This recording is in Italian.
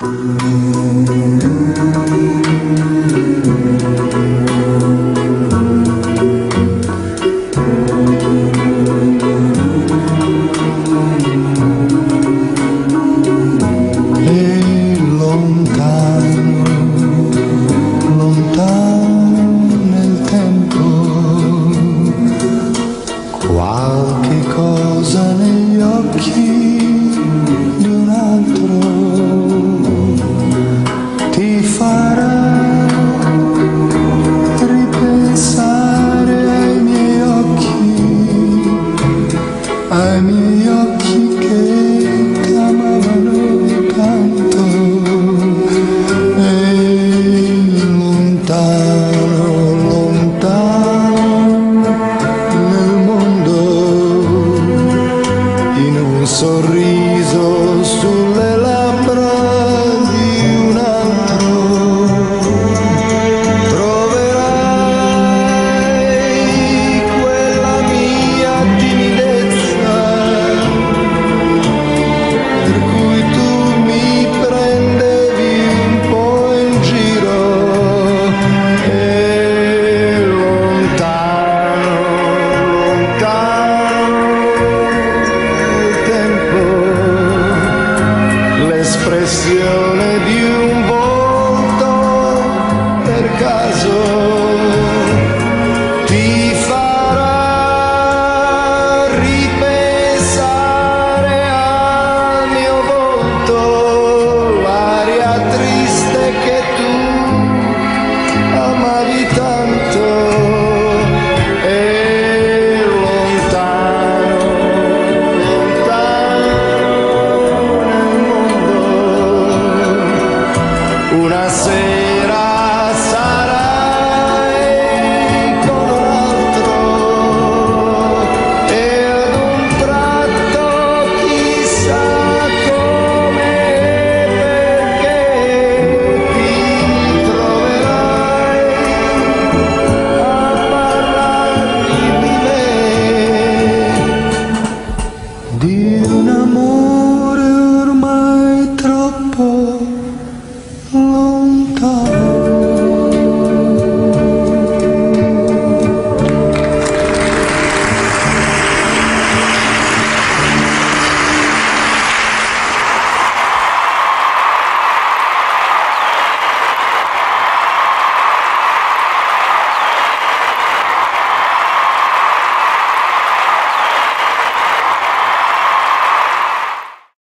Qualche cosa negli occhi di un altro ti farà ripensare ai miei occhi che t'amavano tanto. E lontano, lontano in un sorriso sulle labbra di un altro troverai quella mia timidezza per cui tu mi prendevi un po' in giro. E lontano, lontano l'espressione di un volto per caso ti farà ripensare al mio volto, l'aria triste che tu amavi tanto. E lontano, lontano una sera